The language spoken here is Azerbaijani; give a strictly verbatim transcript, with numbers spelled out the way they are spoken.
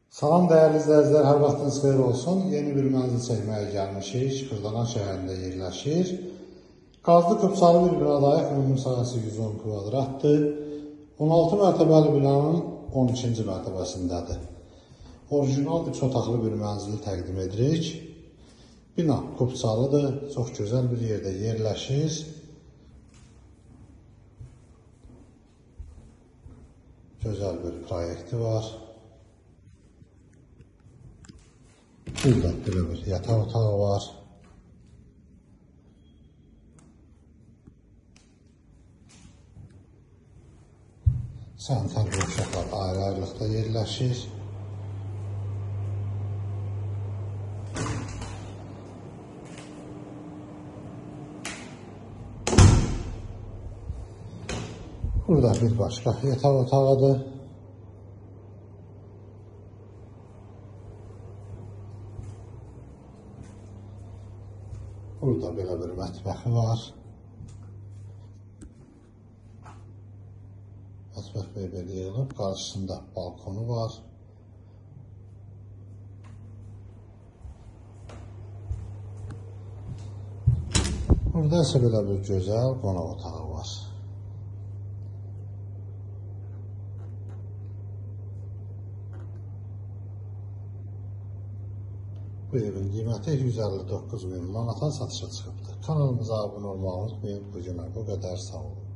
Salam dəyərli izləyicilər, hər vaxtınız xeyir olsun. Yeni bir mənzil çəkməyə gəlmişik. Kırdalan şəhərində yerləşir. Qazlı Qıpçalı bir binadayıq, ümumi sahəsi yüz on kvadratdır. on altı mərtəbəli binanın on ikinci mərtəbəsindədir. Orijinal üç otaqlı bir mənzili təqdim edirik. Bina Qıpçalıdır, çox gözəl bir yerdə yerləşir. Gözəl bir proyekti var. Burada belə bir yataq otağı var. Sanitar qovşaqlar ayrı-ayrılıqda yerləşir. Burada bir başqa yataq otağıdır. Burada belə bir mətbəxi var. Mətbəx belə yığılıb, qarşısında balkonu var. Burada isə belə bir gözəl qonaq otağı var. Bu evin qiyməti yüz əlli doqquz min manata satışa çıxıbdır. Kanalımıza abunə olmağı unutmayın. Bu günə bu qədər, sağ olun.